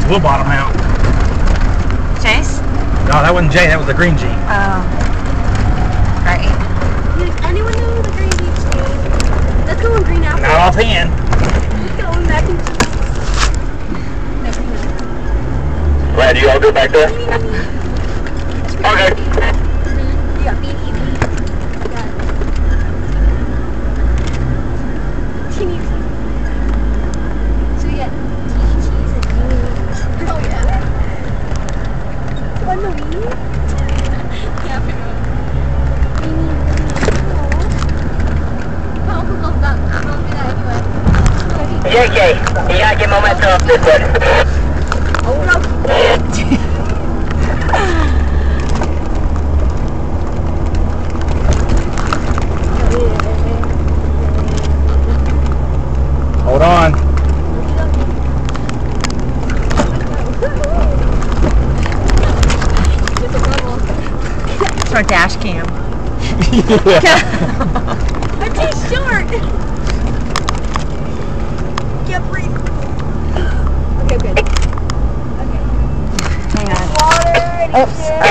We'll bottom out. Chase? No, that wasn't Jay. That was the green Jeep. Oh. Right. Does anyone know who the green Jeep's name? Let's go on Green Apple. Not offhand. Let's go on Mac and Cheese. Brad, you all good back there? Okay. You got bean eating. You got teeny. So we got cheese and bean. Oh yeah. Want the weenie? Yeah, we know. Weenie. Oh, Uncle goes back. Don't do that anyway. JK, you gotta get momentum off this one. Oh no. Hold on. It's our dash cam. Yeah. I'm too short. Can't breathe. Okay, good. Okay. Hang on. Water. Oops.